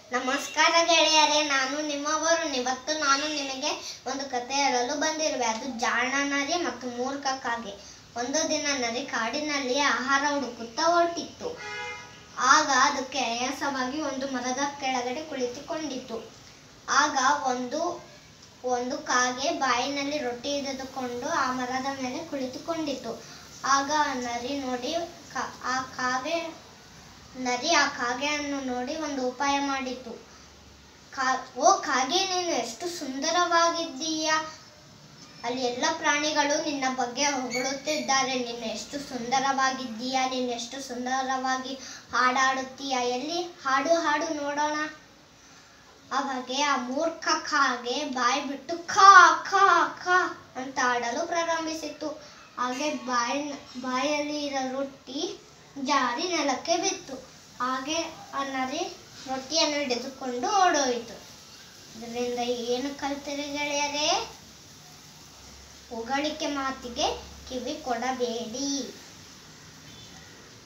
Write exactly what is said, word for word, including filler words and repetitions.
ನಮಸ್ಕಾರ ಗೆಳೆಯರೇ, ನಾನು ನಿಮ್ಮವರು. ಇವತ್ತು ನಾನು ನಿಮಗೆ ಒಂದು ಕಥೆ ಹೇಳಲು ಬಂದಿರುವೆ. ಅದು ಜಾಣ ನರಿ ಮತ್ತು ಮೂರ್ಖ ಕಾಗೆ. ಒಂದು ದಿನ ನರಿ ಕಾಡಿನಲ್ಲಿ ಆಹಾರ ಹುಡುಕುತ್ತಾ ಹೊರಟಿತ್ತು. ಆಗ ಅದಕ್ಕೆ ಆಯಾಸವಾಗಿ ಒಂದು ಮರದ ಕೆಳಗಡೆ ಕುಳಿತುಕೊಂಡಿತ್ತು. ಆಗ ಒಂದು ಒಂದು ಕಾಗೆ ಬಾಯಿನಲ್ಲಿ ರೊಟ್ಟಿ ಹಿಡಿದುಕೊಂಡು ಆ ಮರದ ಮೇಲೆ ಕುಳಿತುಕೊಂಡಿತ್ತು. ಆಗ ನರಿ ನೋಡಿ ಆ ಕಾಗೆ ನರಿ ಆ ಕಾಗೆಯನ್ನು ನೋಡಿ ಒಂದು ಉಪಾಯ ಮಾಡಿತು. ಕಾ ಓ ಕಾಗೆ, ನೀನು ಎಷ್ಟು ಸುಂದರವಾಗಿದ್ದೀಯಾ, ಅಲ್ಲಿ ಎಲ್ಲ ಪ್ರಾಣಿಗಳು ನಿನ್ನ ಬಗ್ಗೆ ಹೊಗಳುತ್ತಿದ್ದಾರೆ. ನೀನು ಎಷ್ಟು ಸುಂದರವಾಗಿದ್ದೀಯಾ, ನೀನು ಎಷ್ಟು ಸುಂದರವಾಗಿ ಹಾಡಾಡುತ್ತೀಯಾ, ಎಲ್ಲಿ ಹಾಡು ಹಾಡು ನೋಡೋಣ. ಅವಾಗೆ ಆ ಮೂರ್ಖ ಕಾಗೆ ಬಾಯಿ ಬಿಟ್ಟು ಖಾ ಖಾ ಖಾ ಅಂತ ಆಡಲು ಪ್ರಾರಂಭಿಸಿತು. ಹಾಗೆ ಬಾಯಿ ಬಾಯಲ್ಲಿ ಇರೋ ರೊಟ್ಟಿ ಜಾರಿ ನೆಲಕ್ಕೆ ಬಿತ್ತು. ಹಾಗೆ ಆ ನರಿ ರೊಟ್ಟಿಯನ್ನು ಹಿಡಿದುಕೊಂಡು ಓಡೋಯಿತು. ಇದರಿಂದ ಏನು ಕಲಿತಿರಿ ಗೆಳೆಯರೇ? ಹೊಗಳಿಕೆ ಮಾತಿಗೆ ಕಿವಿ ಕೊಡಬೇಡಿ.